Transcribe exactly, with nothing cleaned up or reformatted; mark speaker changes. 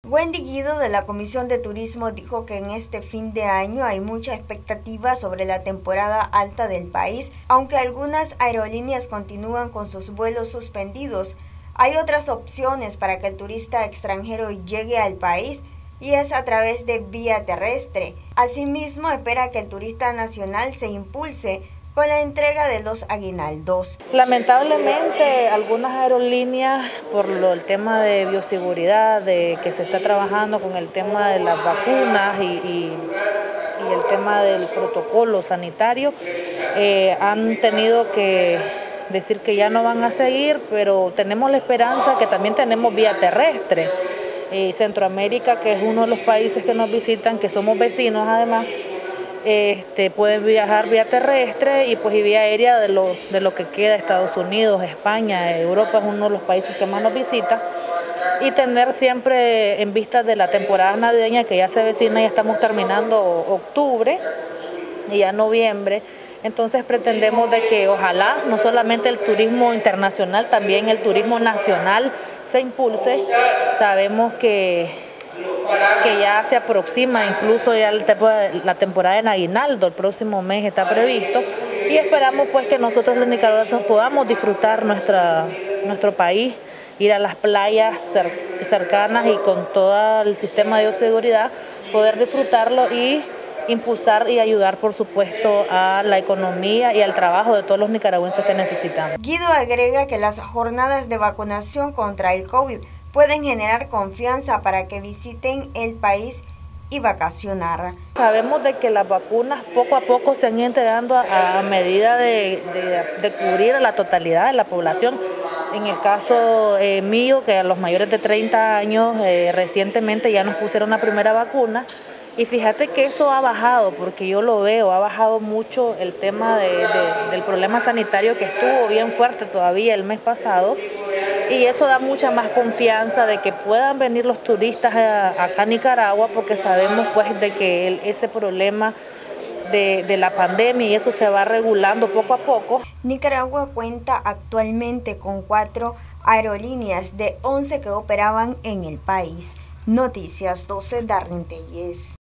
Speaker 1: Wendy Guido de la Comisión de Turismo dijo que en este fin de año hay mucha expectativa sobre la temporada alta del país, aunque algunas aerolíneas continúan con sus vuelos suspendidos. Hay otras opciones para que el turista extranjero llegue al país y es a través de vía terrestre. Asimismo, espera que el turista nacional se impulse con la entrega de los aguinaldos.
Speaker 2: Lamentablemente, algunas aerolíneas, por lo, el tema de bioseguridad, de que se está trabajando con el tema de las vacunas y, y, y el tema del protocolo sanitario, eh, han tenido que decir que ya no van a seguir, pero tenemos la esperanza que también tenemos vía terrestre. Eh, Centroamérica, que es uno de los países que nos visitan, que somos vecinos además, Este, pueden viajar vía terrestre y pues y vía aérea de lo, de lo que queda Estados Unidos, España, Europa es uno de los países que más nos visita, y tener siempre en vista de la temporada navideña que ya se avecina, ya estamos terminando octubre y ya noviembre, entonces pretendemos de que ojalá no solamente el turismo internacional, también el turismo nacional se impulse. Sabemos que que ya se aproxima, incluso ya la temporada en aguinaldo, el próximo mes está previsto, y esperamos pues que nosotros los nicaragüenses podamos disfrutar nuestra, nuestro país, ir a las playas cercanas y con todo el sistema de bioseguridad, poder disfrutarlo y impulsar y ayudar, por supuesto, a la economía y al trabajo de todos los nicaragüenses que necesitamos.
Speaker 1: Guido agrega que las jornadas de vacunación contra el COVID pueden generar confianza para que visiten el país y vacacionar.
Speaker 2: Sabemos de que las vacunas poco a poco se han ido entregando a, a medida de, de, de cubrir a la totalidad de la población. En el caso eh, mío, que a los mayores de treinta años, eh, recientemente ya nos pusieron la primera vacuna, y fíjate que eso ha bajado, porque yo lo veo, ha bajado mucho el tema de, de, del problema sanitario que estuvo bien fuerte todavía el mes pasado, y eso da mucha más confianza de que puedan venir los turistas a, acá a Nicaragua, porque sabemos pues de que el, ese problema de, de la pandemia y eso se va regulando poco a poco.
Speaker 1: Nicaragua cuenta actualmente con cuatro aerolíneas de once que operaban en el país. Noticias doce, Darlene Telles.